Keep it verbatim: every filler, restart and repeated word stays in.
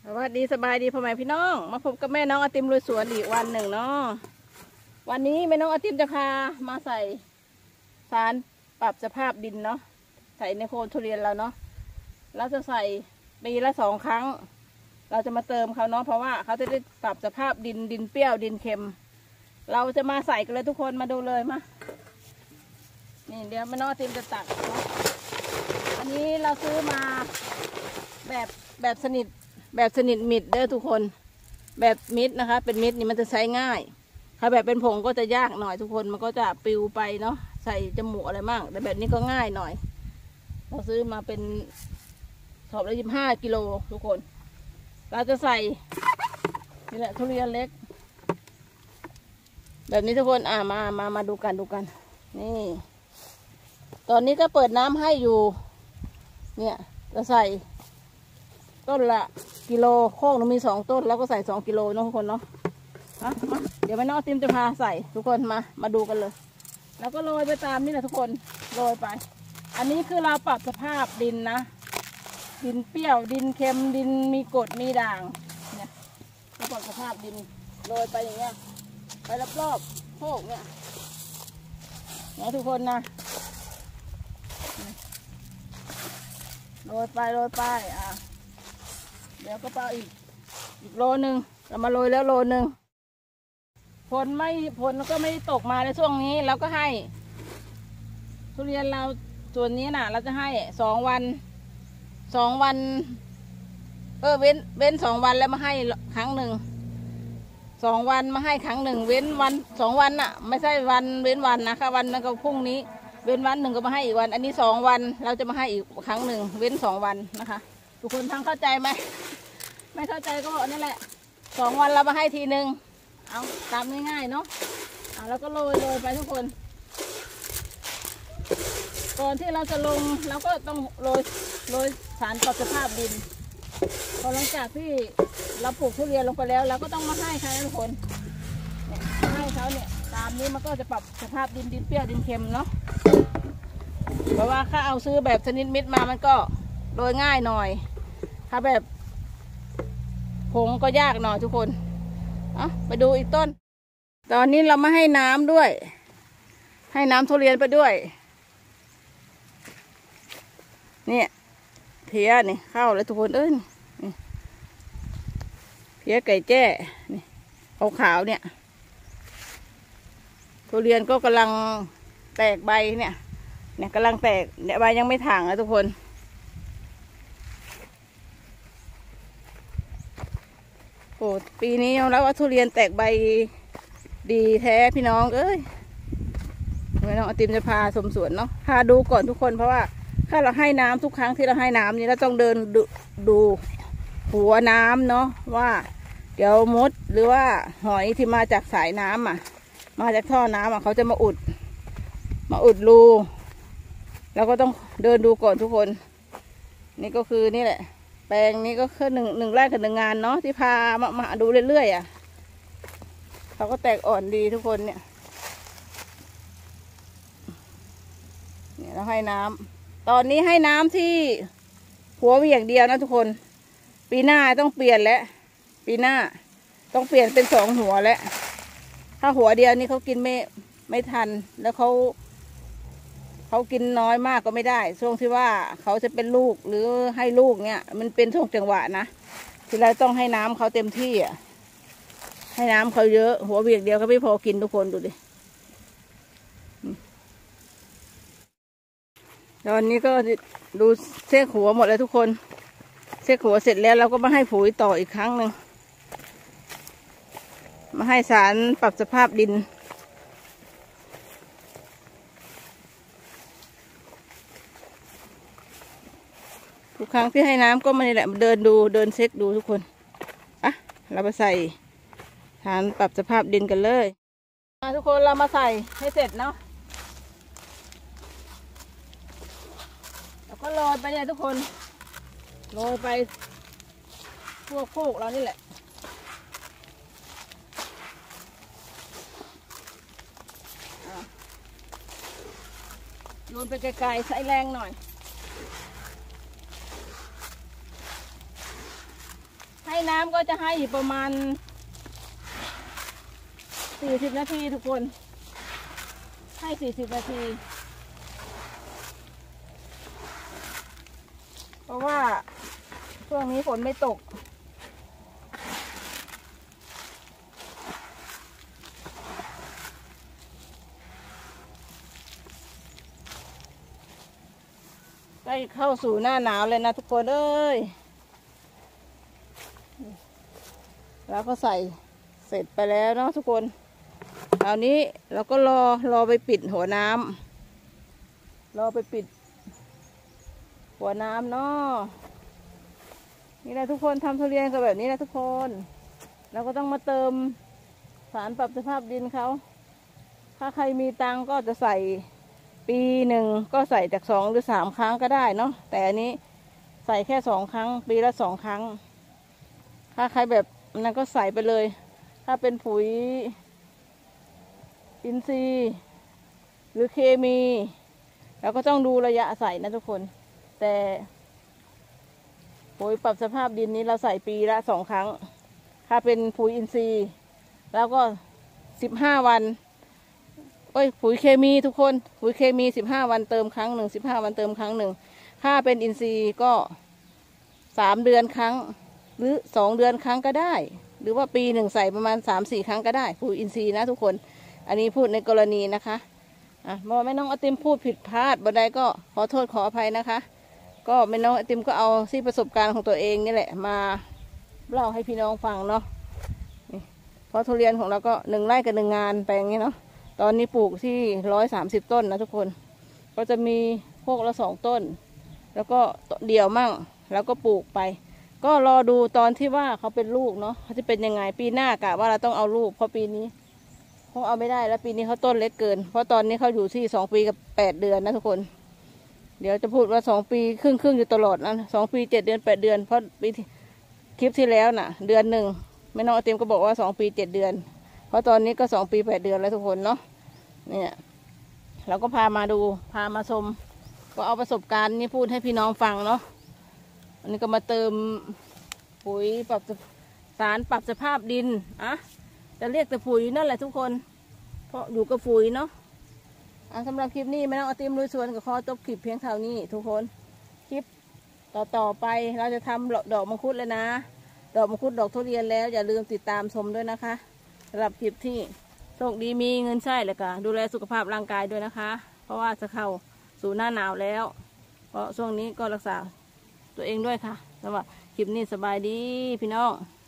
สวัสดีสบายดีพ่อแม่พี่น้องมาพบกับแม่น้องอาติมลุยสวนอีกวันหนึ่งเนาะวันนี้แม่น้องอาติมจะพามาใส่สารปรับสภาพดินเนาะใส่ในโคนทุเรียนเราเนาะเราจะใส่ปีละสองครั้งเราจะมาเติมเขาเนาะเพราะว่าเขาจะได้ปรับสภาพดินดินเปรี้ยวดินเค็มเราจะมาใส่กันเลยทุกคนมาดูเลยมานี่เดี๋ยวแม่น้องอาติมจะตักเนาะอันนี้เราซื้อมาแบบแบบสนิทแบบสนิทมิดเด้อทุกคนแบบมิดนะคะเป็นมิดนี่มันจะใช้ง่ายถ้าแบบเป็นผงก็จะยากหน่อยทุกคนมันก็จะปลิวไปเนาะใส่จมูกอะไรมั่งแต่แบบนี้ก็ง่ายหน่อยเราซื้อมาเป็นสอบละยี่สิบห้ากิโลทุกคนเราจะใส่นี่แหละทุเรียนเล็กแบบนี้ทุกคนอ่ามามามาดูกันดูกันนี่ตอนนี้ก็เปิดน้ำให้อยู่เนี่ยจะใส่ต้นละกิโลโค้งเรามีสองต้นแล้วก็ใส่สองกิโลเนาะทุกคนเนาะมาเดี๋ยวแม่น้องติมจะพาใส่ทุกคนมามาดูกันเลยแล้วก็โรยไปตามนี่แหละทุกคนโรยไปอันนี้คือเราปรับสภาพดินนะดินเปรี้ยวดินเค็มดินมีกรดมีด่างเนี่ยเราปรับสภาพดินโรยไปอย่างเงี้ยไปรอบๆโค้งเนี่ยนะทุกคนนะโรยไปโรยไปอ่ะเดี๋ยวก็เปล่าอีกอีกโลนึงเรามาโรยแล้วโลนึงฝนไม่ฝนก็ไม่ตกมาในช่วงนี้เราก็ให้ทุเรียนเราส่วนนี้น่ะเราจะให้สองวันสองวันเออเว้นเว้นสองวันแล้วมาให้ครั้งหนึ่งสองวันมาให้ครั้งหนึ่งเว้นวันสองวันน่ะไม่ใช่วันเว้นวันนะคะวันนั้นก็พรุ่งนี้เว้นวันหนึ่งก็มาให้อีกวันอันนี้สองวันเราจะมาให้อีกครั้งหนึ่งเว้นสองวันนะคะทุกคนทั้งเข้าใจไหมไม่เข้าใจก็นั่นแหละสองวันเรามาให้ทีหนึ่งเอาตามง่ายๆเนาะอ่าแล้วก็โรยโรยไปทุกคนก่อนที่เราจะลงเราก็ต้องโรยโรยสารปรับสภาพดินพอหลังจากที่เราปลูกทุเรียนลงไปแล้วเราก็ต้องมาให้ค่ะทุกคนให้เขาเนี่ยตามนี้มันก็จะปรับสภาพดินดินเปรี้ยวดินเค็มเนาะเพราะว่าถ้าเอาซื้อแบบชนิดมิดมามันก็โรยง่ายหน่อยถ้าแบบผงก็ยากหน่อยทุกคนเอาไปดูอีกต้นตอนนี้เรามาให้น้ำด้วยให้น้ำทุเรียนไปด้วยเนี่ยเพี้ยนี่เข้าเลยทุกคนเอ้ยเพี้ยไก่แจ้นี่ขาวๆเนี่ยทุเรียนก็กำลังแตกใบเนี่ยเนี่ยกำลังแตกเนี่ยใบยังไม่ถ่างนะทุกคนโอ้ปีนี้ยอมรับว่าทุเรียนแตกใบดีแท้พี่น้องเอ้ยแม่น้องอาติมจะพาชมสวนเนาะพาดูก่อนทุกคนเพราะว่าถ้าเราให้น้ำทุกครั้งที่เราให้น้ำนี่เราต้องเดินดูดูหัวน้ำเนาะว่าเดี๋ยวมดหรือว่าหอยที่มาจากสายน้ำอ่ะมาจากท่อน้ำอ่ะเขาจะมาอุดมาอุดรูเราก็ต้องเดินดูก่อนทุกคนนี่ก็คือนี่แหละแปลงนี้ก็คือหนึ่งหนึ่งแรกกับหนึ่งงานเนาะที่พามามาดูเรื่อยๆอ่ะเขาก็แตกอ่อนดีทุกคนเนี่ยเนี่ยเราให้น้ำตอนนี้ให้น้ำที่หัวเวียงเดียวนะทุกคนปีหน้าต้องเปลี่ยนแล้วปีหน้าต้องเปลี่ยนเป็นสองหัวแล้วถ้าหัวเดียวนี่เขากินไม่ไม่ทันแล้วเขาเขากินน้อยมากก็ไม่ได้ช่วงที่ว่าเขาจะเป็นลูกหรือให้ลูกเนี่ยมันเป็นช่วงจังหวะนะที่เราต้องให้น้ำเขาเต็มที่อ่ะให้น้ำเขาเยอะหัวเวียงเดียวก็ไม่พอกินทุกคนดูดิตอนนี้ก็ดูเช็คหัวหมดเลยทุกคนเช็คหัวเสร็จแล้วเราก็มาให้ปุ๋ยต่ออีกครั้งหนึ่งมาให้สารปรับสภาพดินทุกครั้งที่ให้น้ำก็มานี่แหละเดินดูเดินเช็คดูทุกคนอ่ะเราไปใส่สารปรับสภาพดินกันเลยทุกคนเรามาใส่ให้เสร็จเนาะแล้วก็โรยไปเนี่ยทุกคนโรยไปทั่วโคกเรานี่แหละโรยไปไกลๆใช้แรงหน่อยใให้น้ำก็จะให้อยู่ประมาณสี่สิบนาทีทุกคนให้สี่สิบนาทีเพราะว่าช่วงนี้ฝนไม่ตกใกล้เข้าสู่หน้าหนาวเลยนะทุกคนเอ้ยแล้วก็ใส่เสร็จไปแล้วเนาะทุกคนคราวนี้เราก็รอรอไปปิดหัวน้ำรอไปปิดหัวน้ำเนาะนี่แหละทุกคนทำทุเรียนกันแบบนี้นะทุกคนเราก็ต้องมาเติมสารปรับสภาพดินเขาถ้าใครมีตังก็จะใส่ปีหนึ่งก็ใส่จากสองหรือสามครั้งก็ได้เนาะแต่อันนี้ใส่แค่สองครั้งปีละสองครั้งถ้าใครแบบนั้นก็ใส่ไปเลยถ้าเป็นปุ๋ยอินทรีย์หรือเคมีเราก็ต้องดูระยะใส่นะทุกคนแต่ปุ๋ยปรับสภาพดินนี้เราใส่ปีละสองครั้งถ้าเป็นปุ๋ยอินทรีย์แล้วก็สิบห้าวันโอ้ยปุ๋ยเคมีทุกคนปุ๋ยเคมีสิบห้าวันเติมครั้งหนึ่งสิบห้าวันเติมครั้งหนึ่งถ้าเป็นอินทรีย์ก็สามเดือนครั้งหรือสองเดือนครั้งก็ได้หรือว่าปีหนึ่งใส่ประมาณสามสี่ครั้งก็ได้ปุ๋ยอินทรีย์นะทุกคนอันนี้พูดในกรณีนะคะอ่ะบอกแม่น้องไอติมพูดผิดพลาดบันไดก็ขอโทษขออภัยนะคะก็แม่น้องไอติมก็เอาที่ประสบการณ์ของตัวเองนี่แหละมาเล่าให้พี่น้องฟังเนาะเพราะทุเรียนของเราก็หนึ่งไร่กับหนึ่งงานแปลงนี้เนาะตอนนี้ปลูกที่ร้อยสามสิบต้นนะทุกคนก็จะมีพวกละสองต้นแล้วก็เดี่ยวมั่งแล้วก็ปลูกไปก็รอดูตอนที่ว่าเขาเป็นลูกเนาะเขาจะเป็นยังไงปีหน้ากะว่าเราต้องเอาลูกเพราะปีนี้คงเอาไม่ได้แล้วปีนี้เขาต้นเล็กเกินเพราะตอนนี้เขาอยู่ที่สองปีกับแปดเดือนนะทุกคนเดี๋ยวจะพูดว่าสองปีครึ่งครึ่งอยู่ตลอดนะสองปีเจ็ดเดือนแปดเดือนเพราะปีคลิปที่แล้วน่ะเดือนหนึ่งแม่น้องไอติมก็บอกว่าสองปีเจ็ดเดือนเพราะตอนนี้ก็สองปีแปดเดือนแล้วทุกคนเนาะเนี่ยเราก็พามาดูพามาชมก็เอาประสบการณ์นี้พูดให้พี่น้องฟังเนาะอันนี้ก็มาเติมปุ๋ยปรับสารปรับสภาพดินอะจะเรียกแต่ปุ๋ยนั่นแหละทุกคนเพราะอยู่กับปุ๋ยเนาะอ่ะสำหรับคลิปนี้แม่น้องไอติมลุยสวนกับขอจบคลิปเพียงเท่านี้ทุกคนคลิปต่อต่อไปเราจะทำดอกมังคุดเลยนะดอกมังคุดดอกทุเรียนแล้วอย่าลืมติดตามชมด้วยนะคะสำหรับคลิปที่โชคดีมีเงินใช้เลยค่ะดูแลสุขภาพร่างกายด้วยนะคะเพราะว่าจะเข้าสู่หน้าหนาวแล้วเพราะช่วงนี้ก็รักษาตัวเองด้วยค่ะสำหรับคลิปนี้สบายดีพี่น้อง